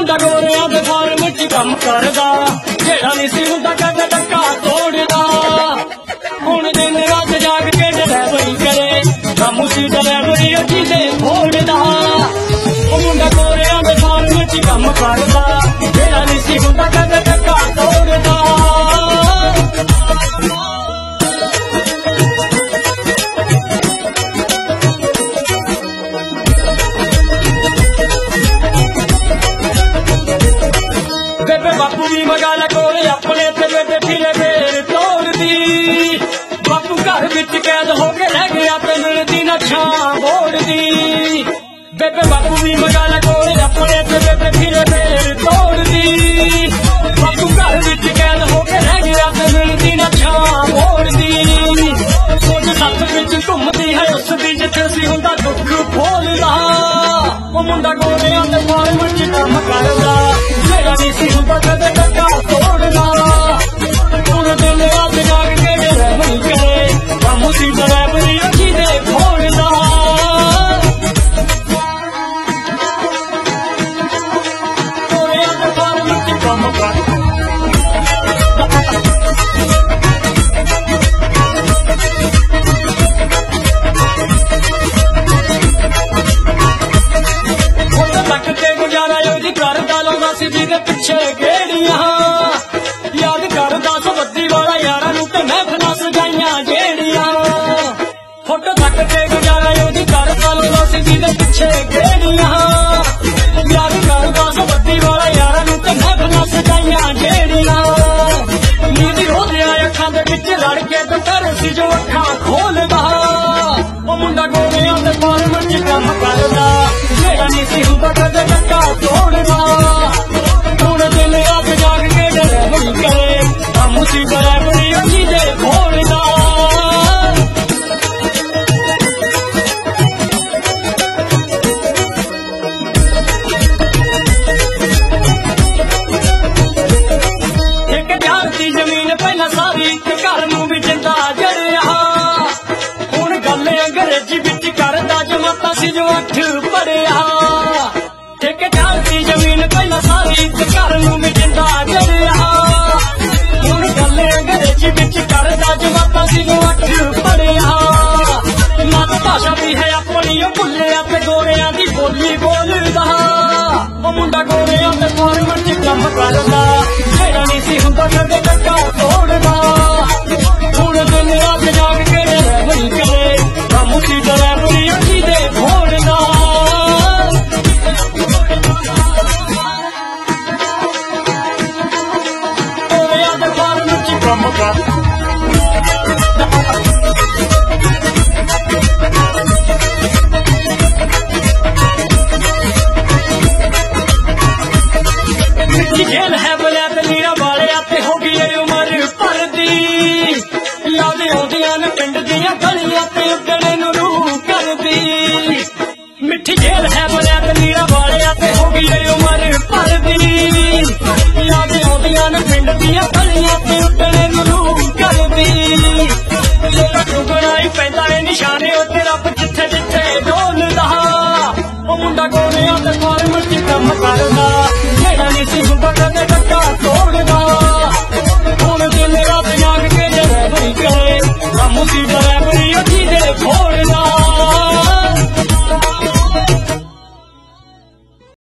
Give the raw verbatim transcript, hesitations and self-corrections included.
मुंडा गोरियां दे farm च कम करदा जेड़ा नहीं सी हुंदा कदे धक्का तोड़दा हुण दिन रात जाग के ड्राइवरी करे कम सी ड्राइवरी अखी दे फोड़दा मुंडा गोरियां दे फार्म च कम करदा जेड़ा नहीं सी हुंदा कदे धक्का तोड़दा बेबे बापू भी मगाल कोल अपने ते बेबे फिरे फेर तोड़दी बापू घर विच कैद हो के रह गया ते मिलदी ना छां बोड़दी बेबे बापू भी मगाल कोल अपने ते बेबे फिरे फेर तोड़दी बापू घर विच कैद हो के रह गया ते मिलदी ना छां बोड़दी सोच सत्त विच घुमदी है उस दी जिथे सी हुंदा दुख फोलदा ओ मुंडा गोरियां दे फार्म च कम करदा जेड़ा नहीं सी हुंदा कदे धक्का तोड़दा हुण दिन रात जाग के ड्राइवरी करे कम सी ड्राइवरी अखी दे फोड़दा गोरियां दे फार्म च कम करदा करदा लाउंदा सी जिहदे पिछे गेड़ियां याद करदा सवद्दी वाला यारां नूं ते महफिलां सजाइयां जेड़ियां फोटो थक के गुजारा ओहदी करदा लाउंदा सी जिहदे पिछे गेड़ियां याद करदा सवद्दी वाला यारां नूं ते महफिलां सजाइयां जेड़ियां नींद रोंदियां अखां दे विच लड़ के दुपहर सी जो अखां खोलदा ओ मुंडा गोरियां दे फार्म च कम करदा जेड़ा नहीं सी हुंदा कदे धक्का तोड़दा हुण दिन रात जाग के ड्राइवरी करे कम सी ड्राइवरी अखी दे फोड़दा ठेकेदार दी जमीन पहला सारी ते घर नूं भी जिंदा जड़िया हुण गल अंग्रेजी विच करदा जमाता सी जो अठ पढ़िया ठेकेदार दी जमीन पहला सारी ते घर नूं भी जिंदा जड़िया हुण गल अंग्रेजी विच करदा जमाता सी जो अठ पढ़िया मात भाषा भी है अपनी भुल्लिया ते गोरियां दी बोली बोलदा ओ मुंडा गोरियां दे फार्म च कम करदा जेड़ा नहीं सी हुंदा कदे धक्का तोड़दा हुण दिन रात जाग के ड्राइवरी करे कम सी ड्राइवरी अखी दे फोड़दा गोरियां दे फार्म च कम करदा जेल है बलैत लीरा वाले ते हो गई उमर भर दी याद आउंदियां ने पिंड दियां गलियां ते उड्डणे नूं रूह करदी मिठी जेल है बलैत लीरा वाले ते हो गई उमर भर दी याद आउंदियां ने पिंड दियां गलियां ते उड्डणे नूं रूह करदी लोकां चुगना ही पैंदा है निशाने उत्ते रब जिथे जिथे डोलदा ओ मुंडा गोरियां दे फार्म च कम करदा जेड़ा नहीं सी हुंदा कदे धक्का तोड़दा हुण दिन रात जाग के ड्राइवरी करे कम सी